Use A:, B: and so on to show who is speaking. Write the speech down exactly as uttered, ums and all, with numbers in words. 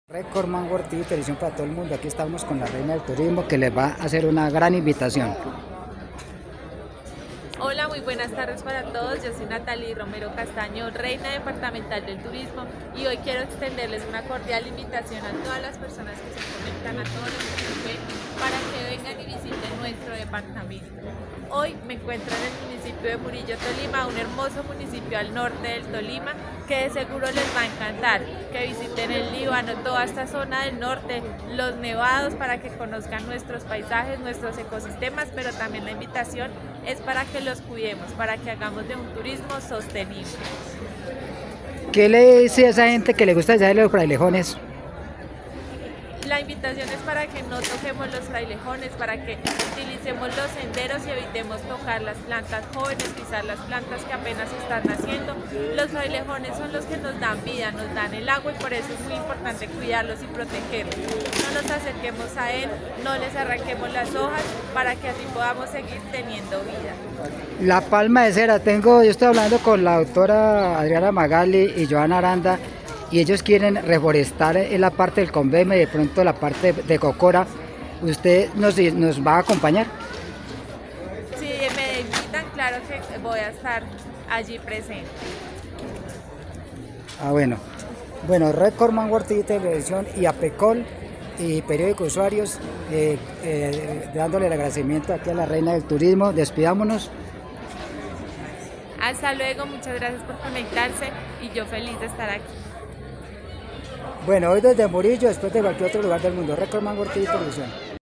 A: Record Mango Ortiz, televisión para todo el mundo. Aquí estamos con la reina del turismo que les va a hacer una gran invitación.
B: Hola, muy buenas tardes para todos. Yo soy Natalie Romero Castaño, reina departamental del turismo, y hoy quiero extenderles una cordial invitación a todas las personas que se conectan, a todos los que nos ven, para que vengan y visiten nuestro departamento. Hoy me encuentro en el municipio de Murillo, Tolima, un hermoso municipio al norte del Tolima que de seguro les va a encantar, que visiten el Líbano, toda esta zona del norte, los nevados, para que conozcan nuestros paisajes, nuestros ecosistemas, pero también la invitación es para que los cuidemos, para que hagamos de un turismo sostenible.
A: ¿Qué le dice a esa gente que le gusta ya los frailejones?
B: La invitación es para que no toquemos los frailejones, para que utilicemos los senderos y evitemos tocar las plantas jóvenes, pisar las plantas que apenas están naciendo. Los frailejones son los que nos dan vida, nos dan el agua, y por eso es muy importante cuidarlos y protegerlos. No nos acerquemos a él, no les arranquemos las hojas, para que así podamos seguir teniendo vida.
A: La palma de cera, tengo, yo estoy hablando con la doctora Adriana Magali y Joana Aranda, y ellos quieren reforestar en la parte del Conveme y de pronto la parte de Cocora. ¿Usted nos, nos va a acompañar?
B: Si me invitan, claro que voy a estar allí presente.
A: Ah, bueno. Bueno, Record Mango Ortiz Televisión y APECOL y Periódico Usuarios, eh, eh, dándole el agradecimiento aquí a la reina del turismo. Despidámonos.
B: Hasta luego, muchas gracias por conectarse y yo feliz de estar aquí.
A: Bueno, hoy desde Murillo, después de cualquier otro lugar del mundo. Record Mango Ortiz Televisión.